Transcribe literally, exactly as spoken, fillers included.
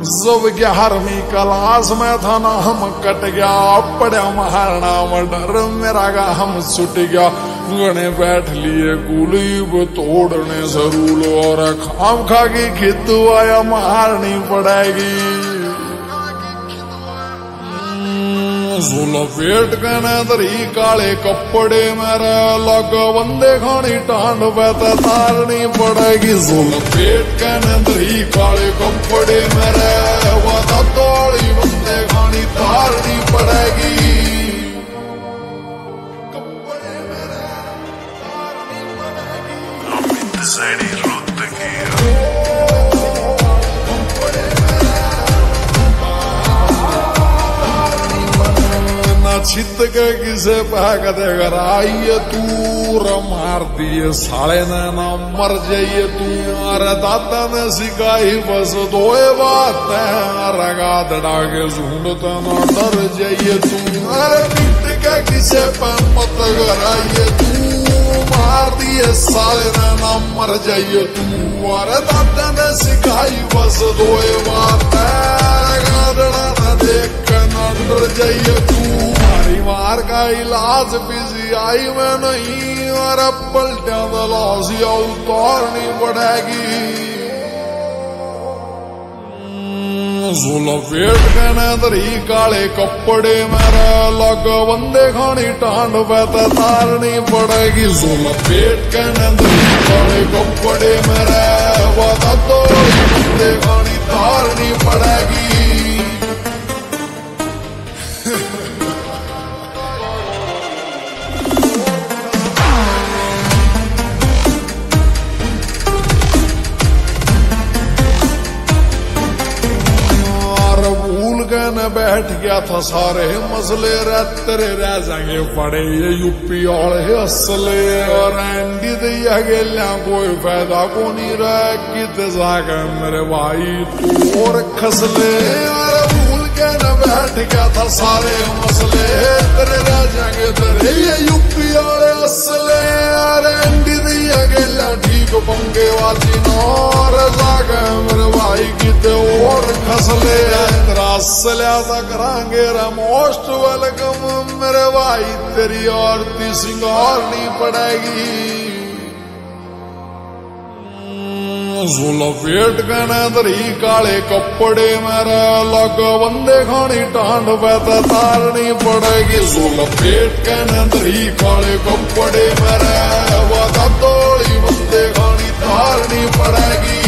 जब ग्यारहवीं क्लास में था ना हम कट गया, पड़ा महाराणा में डर मेरा गा हम छुट गया। गणे बैठ लिए कुलीब तोड़ने जरूर और खाम खा के खितवाया मारनी पड़ेगी। लपेट के नदरी काले कपड़े मेरे लग बंदे खानी टांड बैठे तारनी पड़ेगी। लपेट के नदरी काले कपड़े मेरे वादा तोड़ी बंदे खानी तारनी पड़ेगी। कपड़े मेरे तारनी पड़ेगी। छित के किसे पैक देकर आइए तू मार दिए साले ने ना मर जाइए तू। अरे दादा ने सिखाई बस दो बात रगा दड़ा के झूंढता ना डर जाइए तू। अरे छित के किसे पैक मत कराइए तू मार दिए साले ने ना मर जाइए तू। अरे दादा ने सिखाई बस दो बात रगा दड़ा ना देख के ना डर जाइए तू। परिवार का इलाज पीजीआई में नहीं और पलटा दलासिया उतारनी पड़ेगी। लपेट के नदरी काले कपड़े मेरे लग बंदे खानी टांड बैठे तारनी पड़ेगी। लपेट के नदरी काले कपड़े मेरे वादा तोड़ी बंदे खानी तारनी पड़ेगी। न बैठ गया था सारे मसले तेरे रह जाएंगे पड़े ये यूपी वाले असले। और एंडी दिया गेलिया कोई फायदा को नहीं रहा किते जाके मेरे भाई तू और खसले। और भूल के न बैठ गया था सारे मसले तेरे रह जाएंगे तेरे ये यूपी वाले असले। और एंडी दिया गेलिया ठीक पंगे वाची नौर जाके मेरे भाई किते और खसले। असलिया करांगे मोस्ट वेलकम मेरे भाई तेरी औरती सिंगारनी पड़ेगी। लपेट के नदरी काले कपड़े मेरे लग बंदे खानी टांड बैठे तारनी पड़ेगी। लपेट के नदरी काले कपड़े मेरे वादा तोड़ी बंदे खानी तारनी पड़ेगी।